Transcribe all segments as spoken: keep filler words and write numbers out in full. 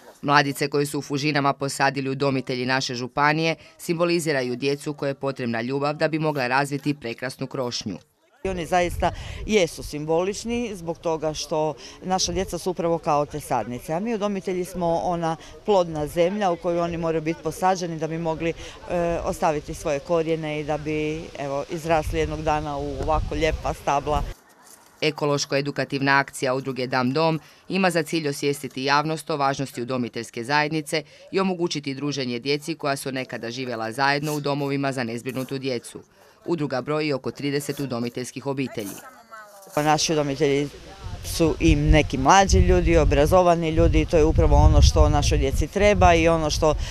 Mladice koje su u Fužinama posadili udomitelji naše županije simboliziraju djecu koje je potrebna ljubav da bi mogla razviti prekrasnu krošnju. Oni zaista jesu simbolični zbog toga što naša djeca su upravo kao te sadnice, a mi udomitelji smo ona plodna zemlja u kojoj oni moraju biti posađeni da bi mogli e, ostaviti svoje korijene i da bi evo, izrasli jednog dana u ovako lijepa stabla. Ekološko-edukativna akcija udruge Dam dom ima za cilj osvijestiti javnost o važnosti udomiteljske zajednice i omogućiti druženje djeci koja su nekada živjela zajedno u domovima za nezbrinutu djecu. Udruga broji oko trideset udomiteljskih obitelji. Naši udomitelji su i neki mlađi ljudi, obrazovani ljudi i to je upravo ono što našoj djeci treba i ono što uh,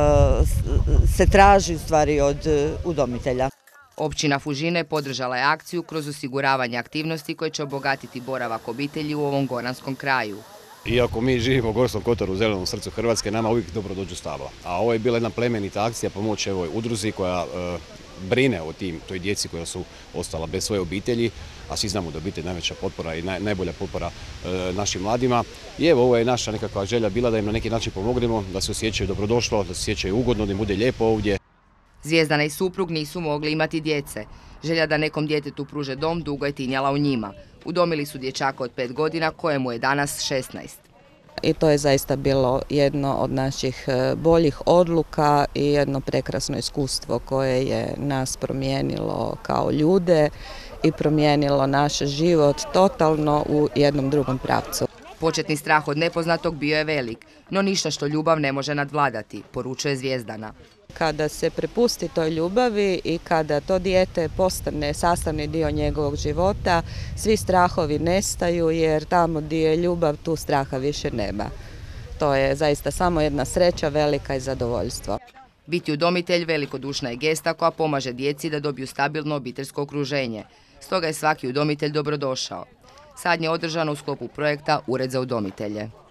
se traži u stvari od udomitelja. Općina Fužine podržala je akciju kroz osiguravanje aktivnosti koje će obogatiti boravak obitelji u ovom goranskom kraju. Iako mi živimo u Gorskom kotaru, u zelenom srcu Hrvatske, nama uvijek dobro dođu stabla. A ovo je bila jedna plemenita akcija pomoći ovoj udruzi koja e, brine o tim, toj djeci koja su ostala bez svoje obitelji, a svi znamo da obitelj je najveća potpora i naj, najbolja potpora e, našim mladima. I evo, ovo je naša nekakva želja bila da im na neki način pomognemo, da se osjećaju dobrodošlo, da se osjećaju ugodno, da im bude lijepo ovdje. Zvijezdana i suprug nisu mogli imati djece. Želja da nekom djetetu pruže dom dugo je tinjala u njima. Udomili su dječaka od pet godina kojemu je danas šesnaest. I to je zaista bilo jedno od naših boljih odluka i jedno prekrasno iskustvo koje je nas promijenilo kao ljude i promijenilo naš život totalno u jednom drugom pravcu. Početni strah od nepoznatog bio je velik, no ništa što ljubav ne može nadvladati, poručuje Zvijezdana. Kada se prepusti toj ljubavi i kada to dijete postane sastavni dio njegovog života, svi strahovi nestaju jer tamo gdje je ljubav tu straha više nema. To je zaista samo jedna sreća velika i zadovoljstvo. Biti udomitelj velikodušna je gesta koja pomaže djeci da dobiju stabilno obiteljsko okruženje. Stoga je svaki udomitelj dobrodošao. Sadnje je održano u sklopu projekta Ured za udomitelje.